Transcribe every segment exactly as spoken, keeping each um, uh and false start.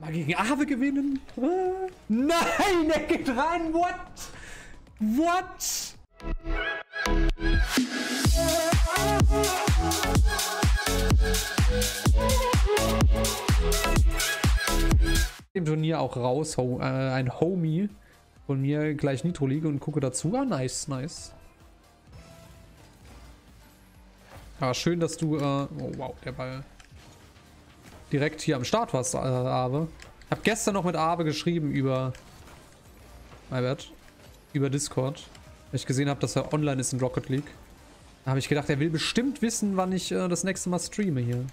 Mal gegen Aave gewinnen? Ah. Nein, er geht rein. What? What? Im Turnier auch raus, ho äh, ein Homie von mir gleich Nitro League und gucke dazu. Ah, nice, nice. Ah, schön, dass du, äh, oh wow, der Ball direkt hier am Start warst, äh, Aave. Hab gestern noch mit Aave geschrieben über, my bad, über Discord, weil ich gesehen habe, dass er online ist in Rocket League. Da habe ich gedacht, er will bestimmt wissen, wann ich äh, das nächste Mal streame hier.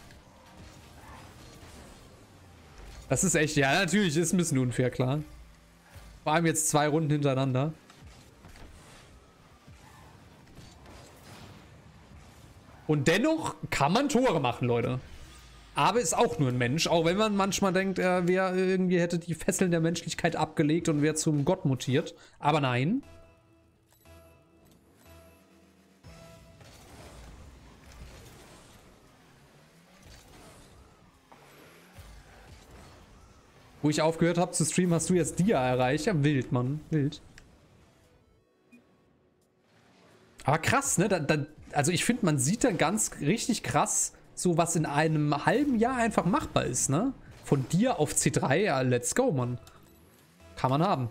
Das ist echt, ja, natürlich ist ein bisschen unfair, klar. Vor allem jetzt zwei Runden hintereinander. Und dennoch kann man Tore machen, Leute. Aber ist auch nur ein Mensch, auch wenn man manchmal denkt, er wäre irgendwie hätte die Fesseln der Menschlichkeit abgelegt und wäre zum Gott mutiert. Aber nein. Wo ich aufgehört habe zu streamen, hast du jetzt Dia erreicht. Ja, wild, Mann. Wild. Aber krass, ne? Da, da, also ich finde, man sieht da ganz richtig krass, so was in einem halben Jahr einfach machbar ist, ne? Von dir auf C drei, ja, let's go, Mann. Kann man haben.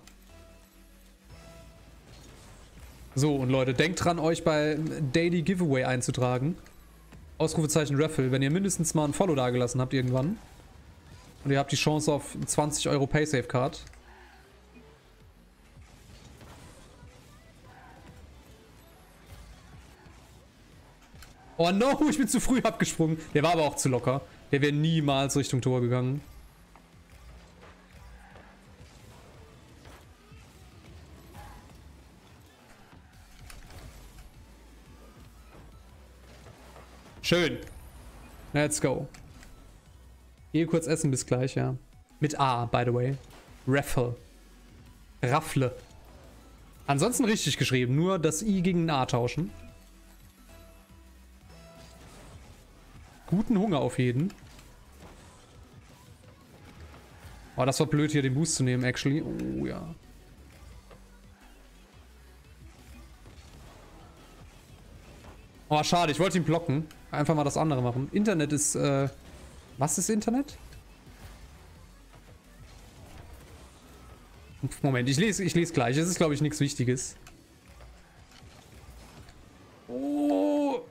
So, und Leute, denkt dran, euch bei Daily Giveaway einzutragen. Ausrufezeichen Raffle, wenn ihr mindestens mal ein Follow dagelassen habt irgendwann. Und ihr habt die Chance auf zwanzig Euro Paysafe-Card. Oh no, ich bin zu früh abgesprungen. Der war aber auch zu locker. Der wäre niemals Richtung Tor gegangen. Schön. Let's go. Gehe kurz essen, bis gleich, ja. Mit A, by the way. Raffle. Raffle. Ansonsten richtig geschrieben, nur das I gegen ein A tauschen. Guten Hunger auf jeden. Oh, das war blöd, hier den Boost zu nehmen, actually. Oh, ja. Oh, schade, ich wollte ihn blocken. Einfach mal das andere machen. Internet ist, äh... Was ist Internet? Moment, ich lese, ich lese gleich. Es ist, glaube ich, nichts Wichtiges. Oh.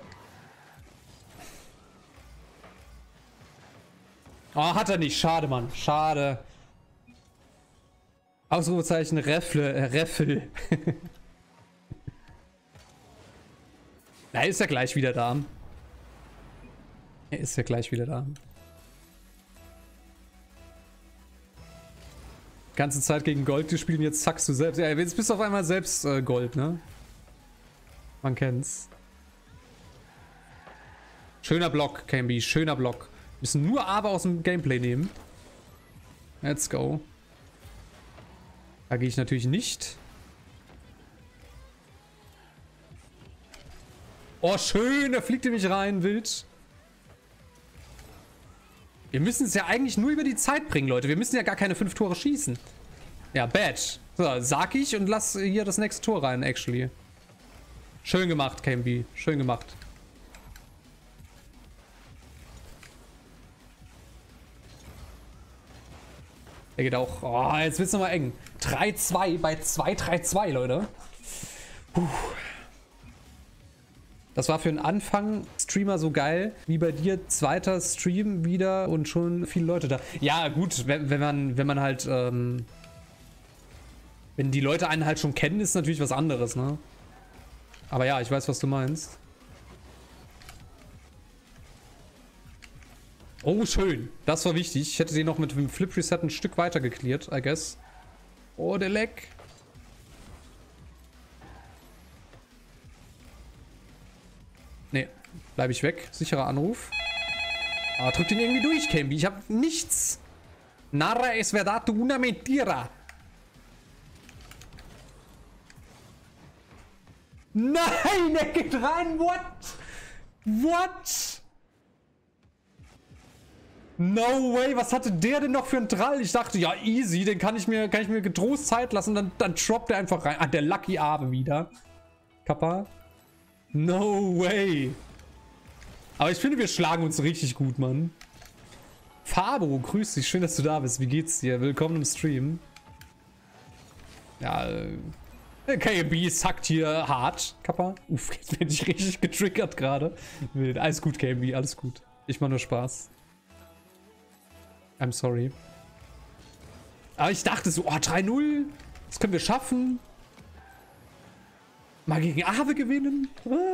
Oh, hat er nicht. Schade, Mann. Schade. Ausrufezeichen Reffle, äh, Reffel. Na, ist ja gleich wieder da. Er ist ja gleich wieder da. Ganze Zeit gegen Gold gespielt, jetzt zackst du selbst. Ja, jetzt bist du auf einmal selbst äh, Gold, ne? Man kennt's. Schöner Block, Camby, schöner Block. Wir müssen nur aber aus dem Gameplay nehmen. Let's go. Da gehe ich natürlich nicht. Oh, schön, da fliegt er mich rein, wild. Wir müssen es ja eigentlich nur über die Zeit bringen, Leute. Wir müssen ja gar keine fünf Tore schießen. Ja, bad. So, sag ich und lass hier das nächste Tor rein, actually. Schön gemacht, K M B. Schön gemacht. Der geht auch. Oh, jetzt wird's nochmal eng. drei zwei bei zwei drei zwei, Leute. Puh. Das war für den Anfang Streamer so geil, wie bei dir zweiter Stream wieder und schon viele Leute da. Ja gut, wenn, wenn man wenn man halt, ähm, wenn die Leute einen halt schon kennen, ist natürlich was anderes, ne? Aber ja, ich weiß, was du meinst. Oh, schön. Das war wichtig. Ich hätte den noch mit dem Flip Reset ein Stück weiter geklärt, I guess. Oh, der Leck. Nee, bleibe ich weg. Sicherer Anruf. Aber drück den irgendwie durch, Camby. Ich habe nichts. Nara es verdad una mentira. Nein, er geht rein. What? What? No way, was hatte der denn noch für einen Trall? Ich dachte, ja, easy, den kann ich mir, kann ich mir getrost Zeit lassen. Dann, dann droppt er einfach rein. Ah, der Lucky Abe wieder. Kappa. No way. Aber ich finde, wir schlagen uns richtig gut, Mann. Fabo, grüß dich. Schön, dass du da bist. Wie geht's dir? Willkommen im Stream. Ja, äh, K M B sackt hier hart. Kappa. Uff, jetzt bin ich richtig getriggert gerade. Alles gut, K M B, alles gut. Ich mach nur Spaß. I'm sorry. Aber ich dachte so, oh, drei null. Das können wir schaffen. Mal gegen Aave gewinnen.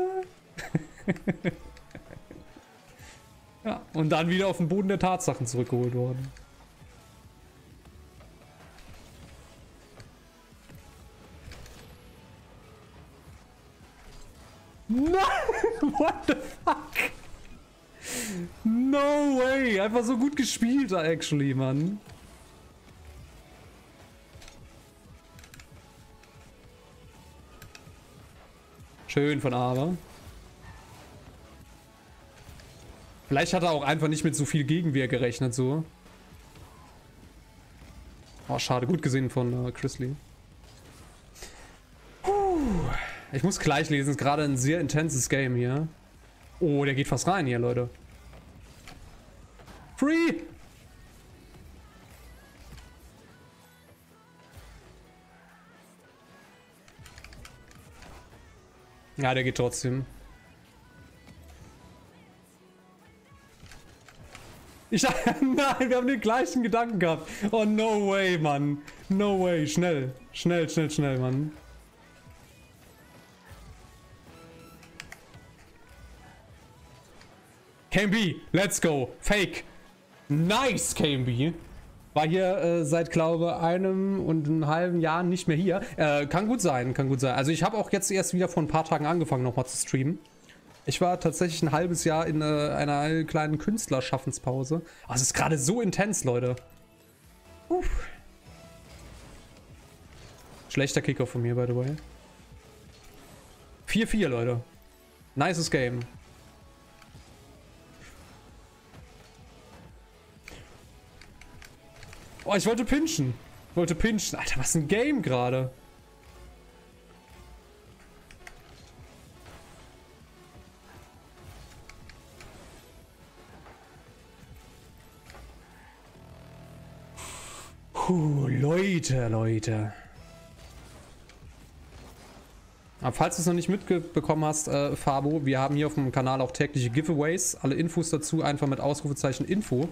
Ja, und dann wieder auf den Boden der Tatsachen zurückgeholt worden. Nein! What the fuck? No way! Einfach so gut gespielt, actually, Mann. Schön von Aave. Vielleicht hat er auch einfach nicht mit so viel Gegenwehr gerechnet, so. Oh, schade. Gut gesehen von äh, Chrisley. Puh. Ich muss gleich lesen. Es ist gerade ein sehr intenses Game hier. Oh, der geht fast rein hier, Leute. Free! Ja, der geht trotzdem. Ich Nein, wir haben den gleichen Gedanken gehabt. Oh, no way, Mann. No way. Schnell. Schnell, schnell, schnell, Mann. K M B, let's go. Fake. Nice, K M B. War hier äh, seit, glaube einem und einem halben Jahr nicht mehr hier. Äh, kann gut sein, kann gut sein. Also ich habe auch jetzt erst wieder vor ein paar Tagen angefangen, nochmal zu streamen. Ich war tatsächlich ein halbes Jahr in äh, einer kleinen Künstlerschaffenspause. Oh, es ist gerade so intens, Leute. Uff. Schlechter Kicker von mir, by the way. vier vier, Leute. Nices Game. Oh, ich wollte pinchen. Ich wollte pinchen. Alter, was ein Game gerade. Puh, Leute, Leute. Aber falls du es noch nicht mitbekommen hast, äh, Fabo, wir haben hier auf dem Kanal auch tägliche Giveaways. Alle Infos dazu einfach mit Ausrufezeichen Info.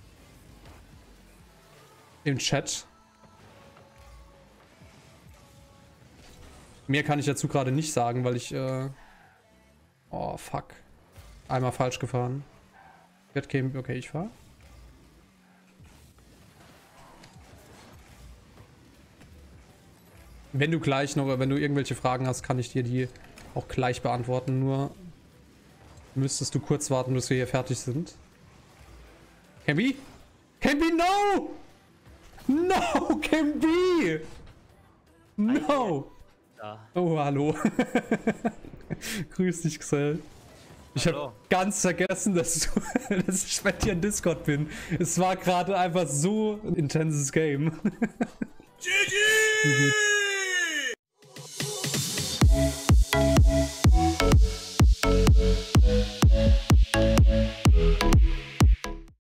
Im Chat. Mehr kann ich dazu gerade nicht sagen, weil ich, äh... Oh, fuck. Einmal falsch gefahren. Okay, ich fahre. Wenn du gleich noch, wenn du irgendwelche Fragen hast, kann ich dir die auch gleich beantworten. Nur müsstest du kurz warten, bis wir hier fertig sind. K M B? K M B, no! No, K M B! No! Oh, hallo. Grüß dich, Xel. Ich habe ganz vergessen, dass, du, dass ich bei dir in Discord bin. Es war gerade einfach so ein intenses Game. G G!